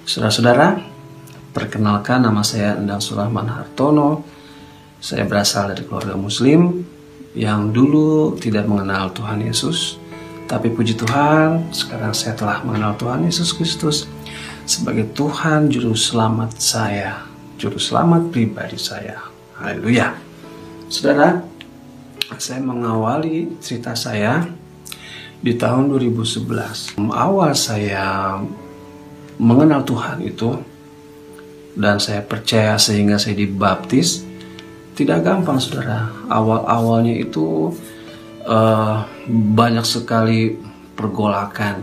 Saudara-saudara, perkenalkan nama saya Endang Sulaiman Hartono. Saya berasal dari keluarga Muslim yang dulu tidak mengenal Tuhan Yesus. Tapi puji Tuhan, sekarang saya telah mengenal Tuhan Yesus Kristus sebagai Tuhan Juru Selamat saya, Juru Selamat pribadi saya. Haleluya. Saudara, saya mengawali cerita saya di tahun 2011. Awal saya mengenal Tuhan itu dan saya percaya sehingga saya dibaptis, tidak gampang saudara. Awal-awalnya itu banyak sekali pergolakan.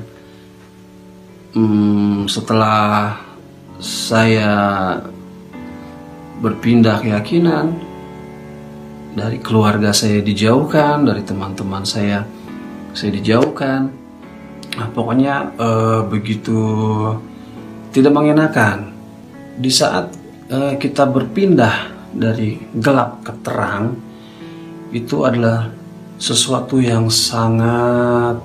Setelah saya berpindah keyakinan, dari keluarga saya dijauhkan, dari teman-teman saya dijauhkan. Nah, pokoknya begitu tidak mengenakan. Di saat kita berpindah dari gelap ke terang, itu adalah sesuatu yang sangat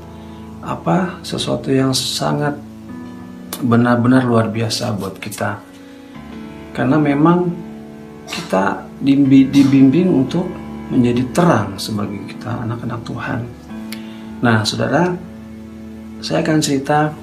benar-benar luar biasa buat kita. Karena memang kita dibimbing untuk menjadi terang sebagai kita anak-anak Tuhan. Nah, saudara, saya akan cerita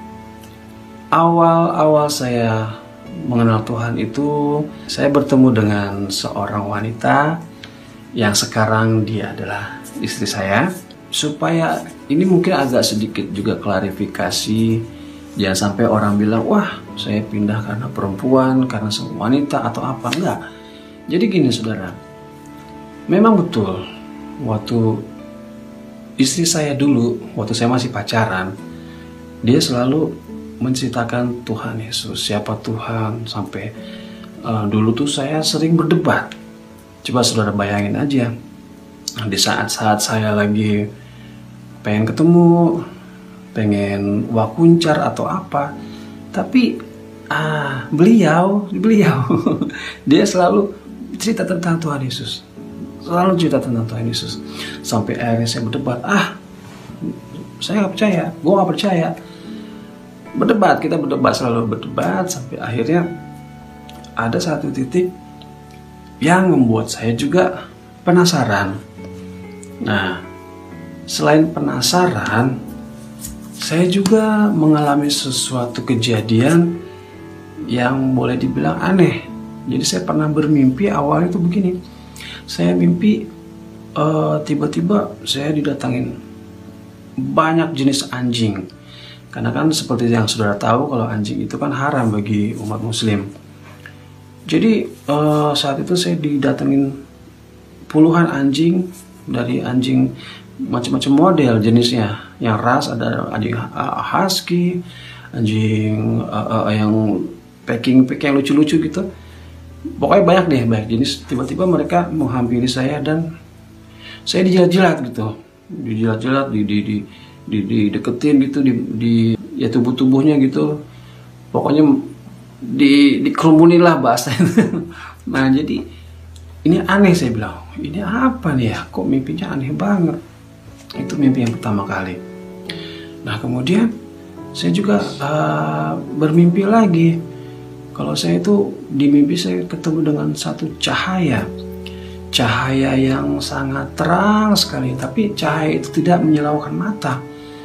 awal saya mengenal Tuhan itu. Saya bertemu dengan seorang wanita yang sekarang dia adalah istri saya. Supaya ini mungkin agak sedikit juga klarifikasi, jangan sampai orang bilang, wah saya pindah karena perempuan, karena wanita atau apa. Enggak. Jadi gini saudara, memang betul waktu istri saya dulu, waktu saya masih pacaran, dia selalu menceritakan Tuhan Yesus, siapa Tuhan, sampai dulu tuh saya sering berdebat. Coba saudara bayangin aja, di saat-saat saya lagi pengen ketemu, pengen wakuncar atau apa, tapi beliau dia selalu cerita tentang Tuhan Yesus, selalu cerita tentang Tuhan Yesus, sampai akhirnya saya berdebat, saya nggak percaya, gue nggak percaya. Kita berdebat, selalu berdebat, sampai akhirnya ada satu titik yang membuat saya juga penasaran. Nah, selain penasaran, saya juga mengalami sesuatu kejadian yang boleh dibilang aneh. Jadi saya pernah bermimpi, awalnya itu begini. Saya mimpi tiba-tiba saya didatangin banyak jenis anjing. Karena kan seperti yang saudara tahu, kalau anjing itu kan haram bagi umat muslim. Jadi saat itu saya didatengin puluhan anjing, dari anjing macam-macam model jenisnya. Yang ras ada anjing husky, anjing yang packing yang lucu-lucu gitu. Pokoknya banyak jenis. Tiba-tiba mereka menghampiri saya dan saya dijilat-jilat gitu. Dijilat-jilat, dideketin gitu, di ya tubuhnya gitu, pokoknya dikerumunin lah bahasanya. Nah, jadi ini aneh, saya bilang, ini apa nih ya, kok mimpinya aneh banget. Itu mimpi yang pertama kali. Nah, kemudian saya juga bermimpi lagi. Kalau saya itu di mimpi saya ketemu dengan satu cahaya yang sangat terang sekali, tapi cahaya itu tidak menyilaukan mata.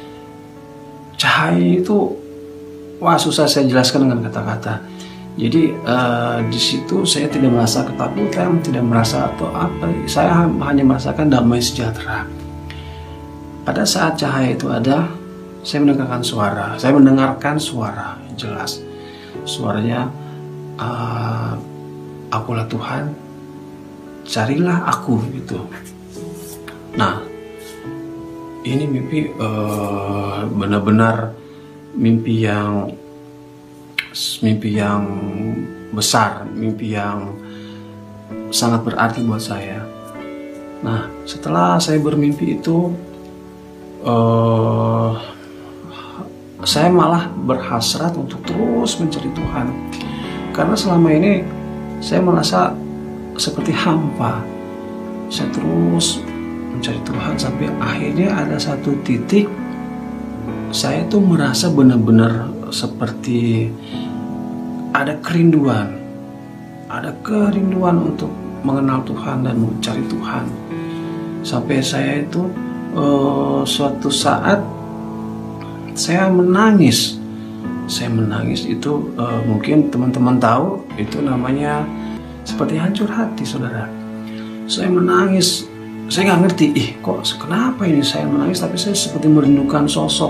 Cahaya itu, wah susah saya jelaskan dengan kata-kata. Jadi di situ saya tidak merasa ketakutan, tidak merasa atau apa. Saya hanya merasakan damai sejahtera. Pada saat cahaya itu ada, saya mendengarkan suara. Saya mendengarkan suara jelas. Suaranya, akulah Tuhan, carilah aku gitu. Nah, ini mimpi benar-benar mimpi yang besar, mimpi yang sangat berarti buat saya. Nah, setelah saya bermimpi itu, saya malah berhasrat untuk terus mencari Tuhan. Karena selama ini saya merasa seperti hampa. Saya terus mencari Tuhan sampai akhirnya ada satu titik saya tuh merasa benar-benar seperti ada kerinduan untuk mengenal Tuhan dan mencari Tuhan. Sampai saya itu suatu saat saya menangis itu, mungkin teman-teman tahu, itu namanya seperti hancur hati, saudara. Saya menangis, saya nggak ngerti, kok kenapa ini saya menangis, tapi saya seperti merindukan sosok,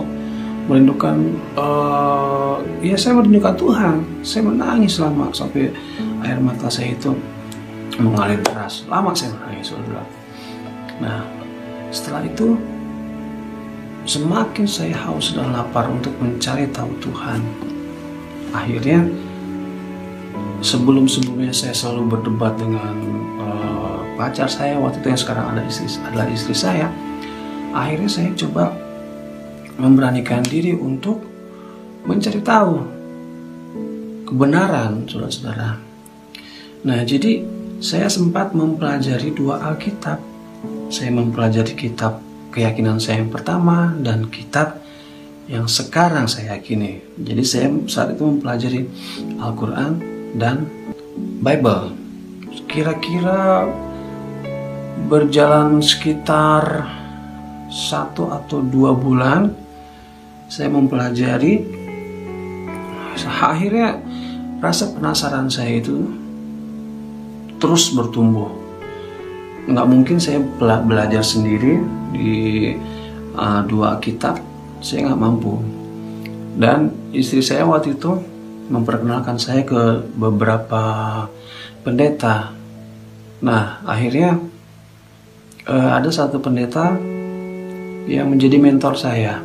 saya merindukan Tuhan. Saya menangis lama sampai air mata saya itu mengalir deras. Lama saya menangis, saudara. Nah, setelah itu semakin saya haus dan lapar untuk mencari tahu Tuhan. Akhirnya sebelumnya saya selalu berdebat dengan pacar saya waktu itu, yang sekarang adalah istri saya. Akhirnya saya coba memberanikan diri untuk mencari tahu kebenaran, saudara-saudara. Nah, jadi saya sempat mempelajari 2 Alkitab. Saya mempelajari kitab keyakinan saya yang pertama dan kitab yang sekarang saya yakini. Jadi saya saat itu mempelajari Al-Quran dan Bible. Kira-kira berjalan sekitar 1 atau 2 bulan saya mempelajari. Akhirnya rasa penasaran saya itu terus bertumbuh. Nggak mungkin saya belajar sendiri di 2 kitab, saya nggak mampu. Dan istri saya waktu itu memperkenalkan saya ke beberapa pendeta. Nah, akhirnya ada satu pendeta yang menjadi mentor saya.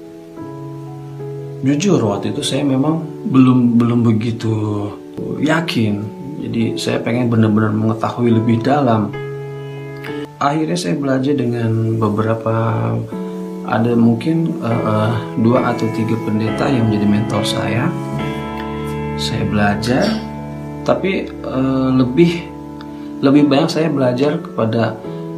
Jujur waktu itu saya memang belum begitu yakin. Jadi saya pengen benar-benar mengetahui lebih dalam. Akhirnya saya belajar dengan beberapa, ada mungkin 2 atau 3 pendeta yang menjadi mentor saya. Saya belajar, tapi lebih banyak saya belajar kepada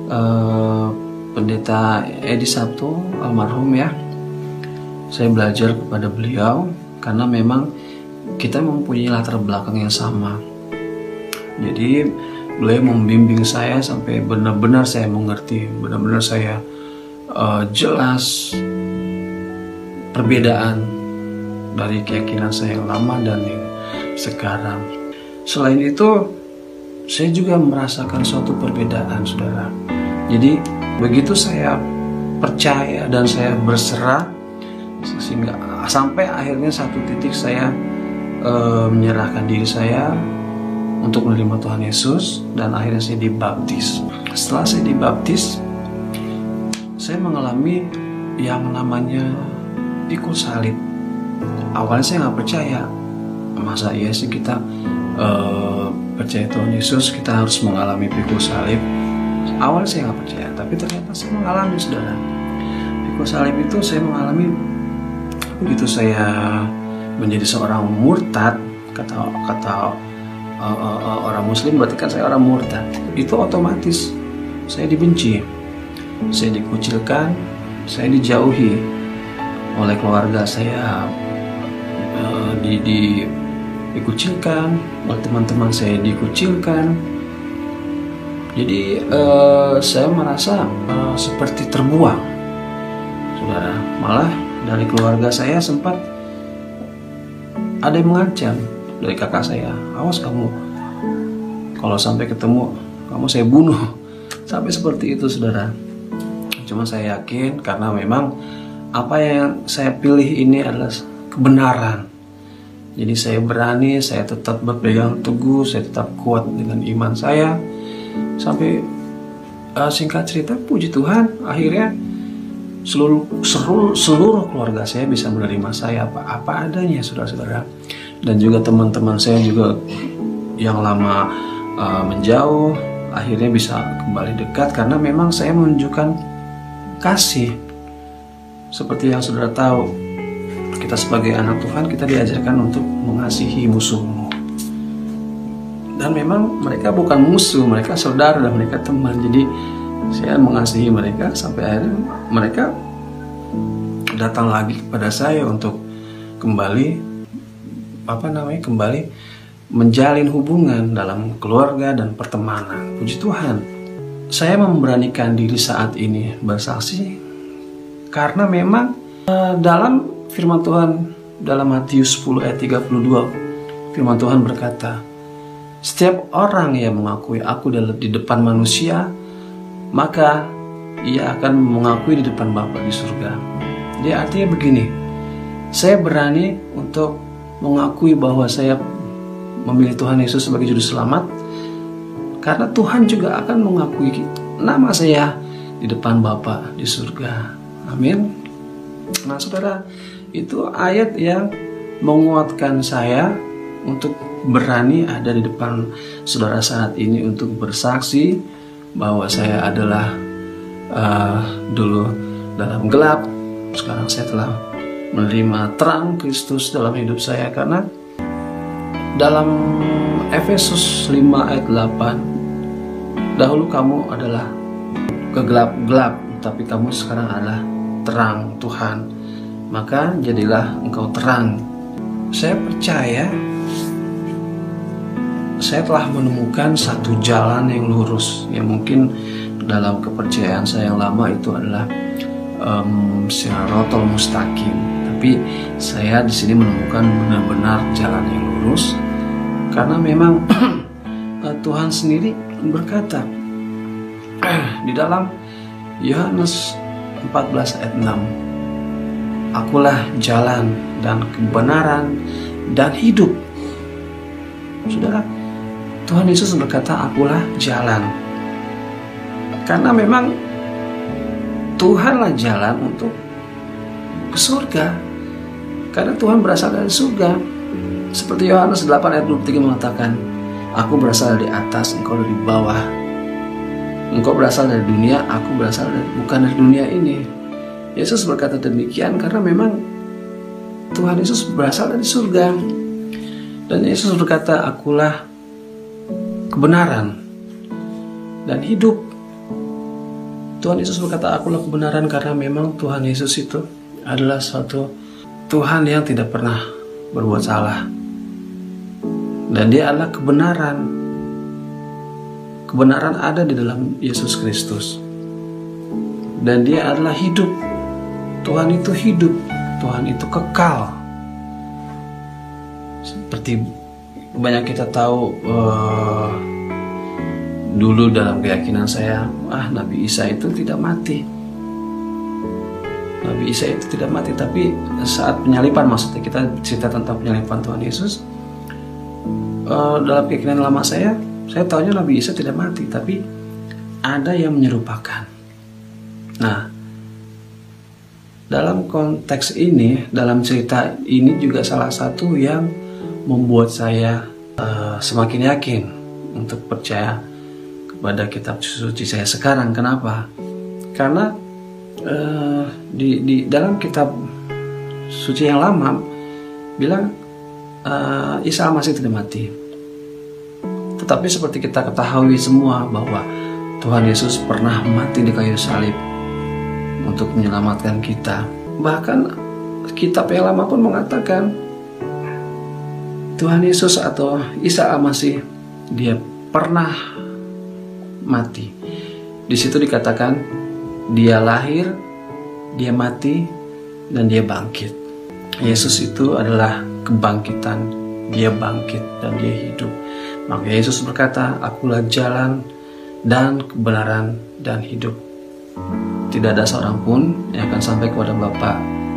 pendeta Edi Sabto, almarhum ya. Saya belajar kepada beliau karena memang kita mempunyai latar belakang yang sama. Jadi beliau membimbing saya sampai benar-benar saya mengerti, benar-benar saya jelas perbedaan dari keyakinan saya yang lama dan yang sekarang. Selain itu, saya juga merasakan suatu perbedaan, saudara. Jadi begitu saya percaya dan saya berserah, sehingga sampai akhirnya satu titik saya menyerahkan diri saya untuk menerima Tuhan Yesus, dan akhirnya saya dibaptis. Setelah saya dibaptis, saya mengalami yang namanya pikul salib. Awalnya saya nggak percaya, masa iya sih kita percaya Tuhan Yesus kita harus mengalami pikul salib. Awalnya saya nggak percaya, tapi ternyata saya mengalami, saudara. Pikul salib itu saya mengalami begitu saya menjadi seorang murtad, kata orang Muslim, berarti kan saya orang murtad. Itu otomatis saya dibenci, saya dikucilkan, saya dijauhi oleh keluarga saya, dikucilkan oleh teman-teman saya, dikucilkan. Jadi saya merasa seperti terbuang, saudara. Malah dari keluarga saya sempat ada yang mengancam. Dari kakak saya, awas kamu, kalau sampai ketemu kamu saya bunuh. Sampai seperti itu, saudara. Cuma saya yakin karena memang apa yang saya pilih ini adalah kebenaran. Jadi saya berani, saya tetap berpegang teguh, saya tetap kuat dengan iman saya. Sampai singkat cerita, puji Tuhan, akhirnya seluruh keluarga saya bisa menerima saya apa adanya, saudara-saudara. Dan juga teman-teman saya juga yang lama menjauh akhirnya bisa kembali dekat karena memang saya menunjukkan kasih. Seperti yang saudara tahu, kita sebagai anak Tuhan kita diajarkan untuk mengasihi musuhmu. Dan memang mereka bukan musuh, mereka saudara dan mereka teman. Jadi saya mengasihi mereka sampai akhirnya mereka datang lagi kepada saya untuk kembali kembali menjalin hubungan dalam keluarga dan pertemanan. Puji Tuhan, saya memberanikan diri saat ini bersaksi karena memang dalam firman Tuhan dalam Matius 10 ayat 32, firman Tuhan berkata, setiap orang yang mengakui aku di depan manusia, maka ia akan mengakui di depan Bapa di surga. Jadi artinya begini, saya berani untuk mengakui bahwa saya memilih Tuhan Yesus sebagai juru selamat, karena Tuhan juga akan mengakui nama saya di depan Bapa di surga. Amin. Nah saudara, itu ayat yang menguatkan saya untuk berani ada di depan saudara saat ini untuk bersaksi bahwa saya adalah dulu dalam gelap, sekarang saya telah menerima terang Kristus dalam hidup saya. Karena dalam Efesus 5 ayat 8, dahulu kamu adalah kegelap-gelap, tapi kamu sekarang adalah terang Tuhan, maka jadilah engkau terang. Saya percaya saya telah menemukan satu jalan yang lurus, yang mungkin dalam kepercayaan saya yang lama itu adalah Siratal Mustaqim. Tapi saya di sini menemukan benar-benar jalan yang lurus, karena memang Tuhan sendiri berkata di dalam Yohanes 14 ayat 6, akulah jalan dan kebenaran dan hidup. Saudara, Tuhan Yesus berkata akulah jalan, karena memang Tuhanlah jalan untuk ke surga, karena Tuhan berasal dari surga. Seperti Yohanes 8 ayat 23 mengatakan, aku berasal dari atas, engkau dari bawah. Engkau berasal dari dunia, aku bukan dari dunia ini. Yesus berkata demikian karena memang Tuhan Yesus berasal dari surga. Dan Yesus berkata, akulah kebenaran dan hidup. Tuhan Yesus berkata, akulah kebenaran, karena memang Tuhan Yesus itu adalah suatu Tuhan yang tidak pernah berbuat salah. Dan dia adalah kebenaran. Kebenaran ada di dalam Yesus Kristus. Dan dia adalah hidup. Tuhan itu hidup. Tuhan itu kekal. Seperti banyak kita tahu, dulu dalam keyakinan saya, Nabi Isa itu tidak mati. Nabi Isa itu tidak mati. Tapi saat penyalipan, maksudnya kita cerita tentang penyalipan Tuhan Yesus, dalam keyakinan lama saya tahunya Nabi Isa tidak mati, tapi ada yang menyerupakan. Nah, dalam konteks ini, dalam cerita ini juga salah satu yang membuat saya semakin yakin untuk percaya kepada kitab suci saya sekarang. Kenapa? Karena di dalam kitab suci yang lama bilang Isa masih tidak mati. Tetapi seperti kita ketahui semua bahwa Tuhan Yesus pernah mati di kayu salib untuk menyelamatkan kita. Bahkan kitab yang lama pun mengatakan Tuhan Yesus atau Isa Al-Masih, dia pernah mati. Di situ dikatakan dia lahir, dia mati, dan dia bangkit. Yesus itu adalah kebangkitan. Dia bangkit dan dia hidup. Maka Yesus berkata, akulah jalan dan kebenaran dan hidup. Tidak ada seorang pun yang akan sampai kepada Bapa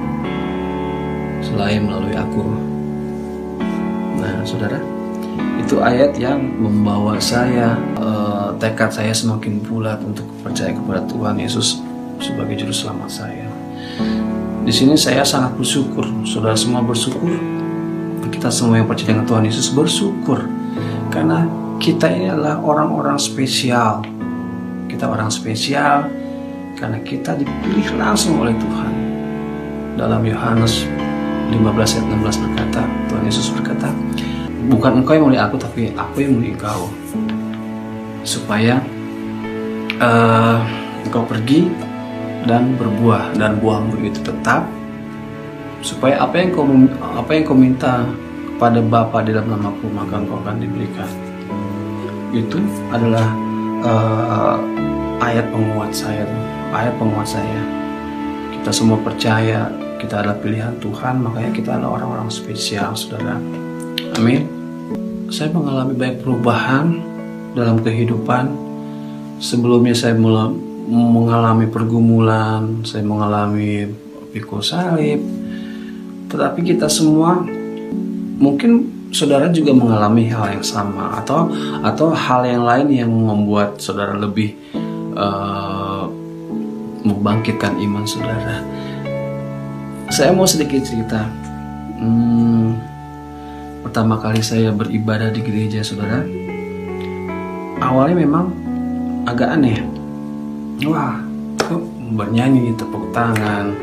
selain melalui aku. Nah, saudara, itu ayat yang membawa saya, tekad saya semakin bulat untuk percaya kepada Tuhan Yesus sebagai juru selamat saya. Di sini saya sangat bersyukur, saudara semua bersyukur, kita semua yang percaya dengan Tuhan Yesus bersyukur, karena kita ini adalah orang-orang spesial. Kita orang spesial karena kita dipilih langsung oleh Tuhan. Dalam Yohanes 15 ayat 16 berkata, Tuhan Yesus berkata, bukan engkau yang memilih aku, tapi aku yang memilih engkau, supaya engkau pergi dan berbuah, dan buahmu itu tetap, supaya apa yang kau minta kepada Bapa di dalam namaku, maka engkau akan diberikan. Itu adalah ayat penguat saya. Kita semua percaya kita adalah pilihan Tuhan, makanya kita adalah orang-orang spesial, saudara. Amin. Saya mengalami banyak perubahan dalam kehidupan. Sebelumnya saya mengalami pergumulan, saya mengalami pikul salib. Tetapi kita semua, mungkin saudara juga mengalami hal yang sama, atau hal yang lain yang membuat saudara lebih membangkitkan iman saudara. Saya mau sedikit cerita. Pertama kali saya beribadah di gereja, saudara, awalnya memang agak aneh. Wah, bernyanyi, tepuk tangan.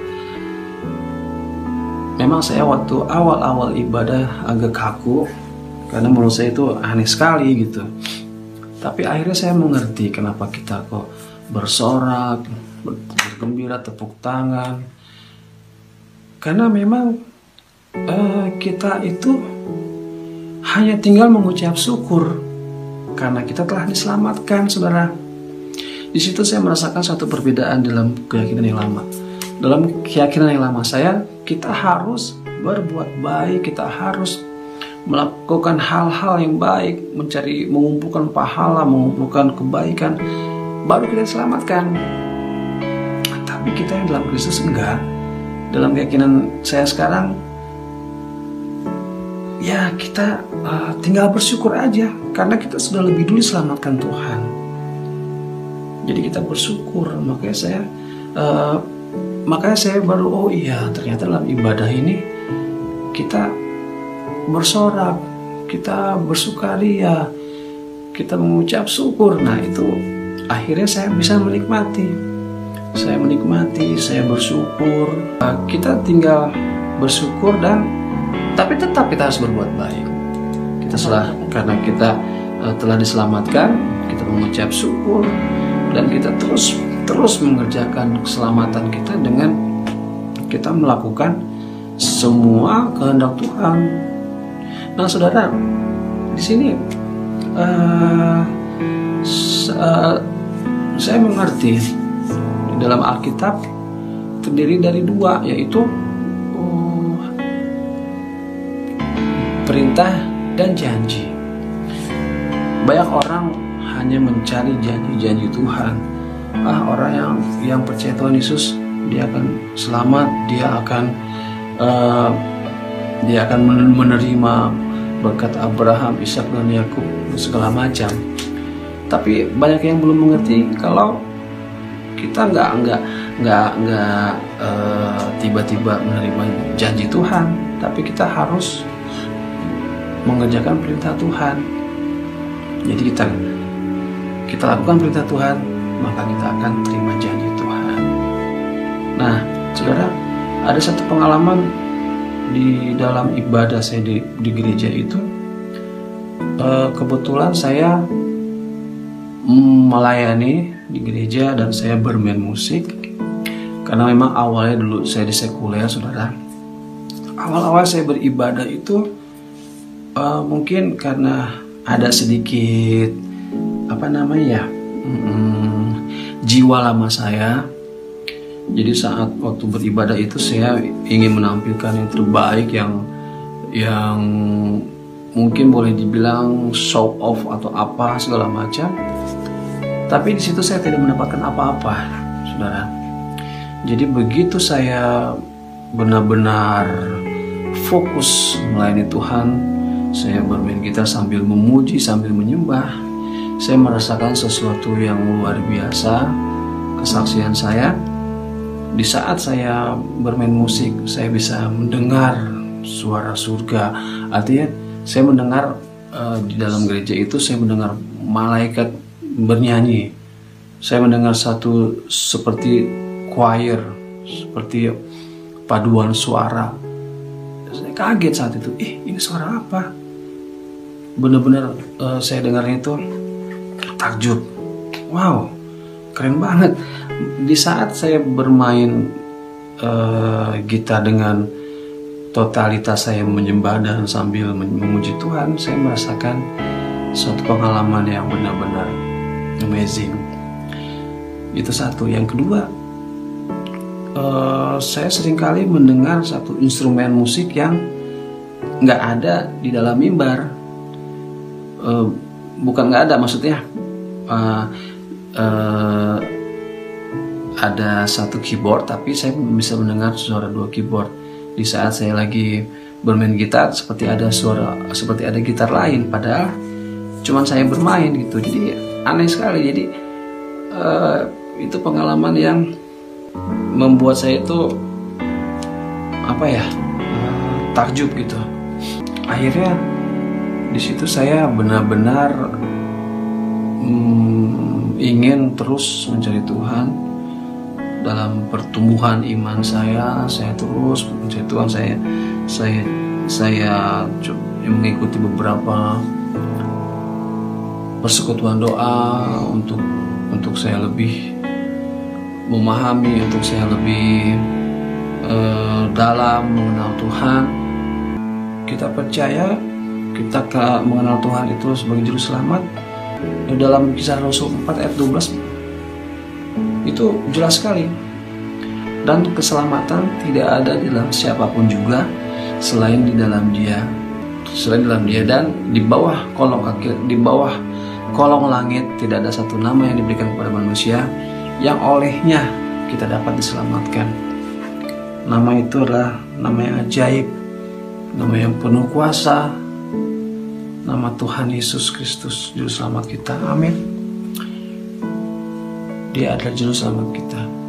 Memang saya waktu awal-awal ibadah agak kaku, karena menurut saya itu aneh sekali gitu. Tapi akhirnya saya mengerti kenapa kita kok bersorak, bergembira, tepuk tangan. Karena memang kita itu hanya tinggal mengucap syukur karena kita telah diselamatkan, saudara. Di situ saya merasakan satu perbedaan dalam keyakinan yang lama. Dalam keyakinan yang lama kita harus berbuat baik, kita harus melakukan hal-hal yang baik, mengumpulkan pahala, mengumpulkan kebaikan, baru kita diselamatkan. Tapi kita yang dalam Kristus enggak. Dalam keyakinan saya sekarang, ya kita tinggal bersyukur aja, karena kita sudah lebih dulu diselamatkan Tuhan. Jadi kita bersyukur. Makanya saya baru, oh iya, ternyata dalam ibadah ini kita bersorak, kita bersukaria, kita mengucap syukur. Nah itu akhirnya saya bisa menikmati, saya bersyukur. Kita tinggal bersyukur, tapi tetap kita harus berbuat baik. Karena kita telah diselamatkan, kita mengucap syukur, dan kita terus mengerjakan keselamatan kita dengan kita melakukan semua kehendak Tuhan. Nah, saudara, di sini saya mengerti di dalam Alkitab terdiri dari dua, yaitu perintah dan janji. Banyak orang hanya mencari janji-janji Tuhan. Orang yang percaya Tuhan Yesus, dia akan selamat, dia akan menerima berkat Abraham, Ishak dan Yakub, segala macam. Tapi banyak yang belum mengerti kalau kita nggak tiba-tiba menerima janji Tuhan, tapi kita harus mengerjakan perintah Tuhan. Jadi kita lakukan perintah Tuhan, maka kita akan terima janji Tuhan. Nah, saudara, ada satu pengalaman di dalam ibadah saya di gereja itu. Kebetulan saya melayani di gereja dan saya bermain musik. Karena memang awalnya dulu saya di sekuler, saudara. Awal-awal saya beribadah itu mungkin karena ada sedikit jiwa lama saya. Jadi saat waktu beribadah itu saya ingin menampilkan yang terbaik, yang mungkin boleh dibilang show off atau apa segala macam. Tapi di situ saya tidak mendapatkan apa-apa, saudara. Jadi begitu saya benar-benar fokus melayani Tuhan, saya bermain gitar sambil memuji, sambil menyembah, saya merasakan sesuatu yang luar biasa. Kesaksian saya, di saat saya bermain musik, saya bisa mendengar suara surga. Artinya saya mendengar di dalam gereja itu, saya mendengar malaikat bernyanyi. Saya mendengar satu seperti choir, seperti paduan suara. Saya kaget saat itu, ini suara apa? Benar-benar saya dengarnya itu takjub. Wow, keren banget. Di saat saya bermain gitar dengan totalitas saya menyembah dan sambil memuji Tuhan, saya merasakan suatu pengalaman yang benar-benar amazing. Itu satu. Yang kedua, saya seringkali mendengar satu instrumen musik yang nggak ada di dalam mimbar. Bukan nggak ada, maksudnya ada satu keyboard, tapi saya bisa mendengar suara 2 keyboard. Di saat saya lagi bermain gitar, seperti ada gitar lain, padahal cuman saya bermain gitu. Jadi aneh sekali. Jadi itu pengalaman yang membuat saya itu takjub gitu. Akhirnya di situ saya benar-benar ingin terus mencari Tuhan. Dalam pertumbuhan iman saya terus mencari Tuhan. Saya mengikuti beberapa persekutuan doa untuk saya lebih memahami, untuk saya lebih dalam mengenal Tuhan. Kita percaya kita mengenal Tuhan itu sebagai juru selamat. Dalam Kisah Rasul 4 ayat 12 itu jelas sekali. Dan keselamatan tidak ada di dalam siapapun juga selain di dalam Dia. Dan di bawah kolong langit tidak ada satu nama yang diberikan kepada manusia yang olehnya kita dapat diselamatkan. Nama itu adalah nama yang ajaib, nama yang penuh kuasa, nama Tuhan Yesus Kristus, Juru Selamat kita. Amin. Dia adalah Juru Selamat kita.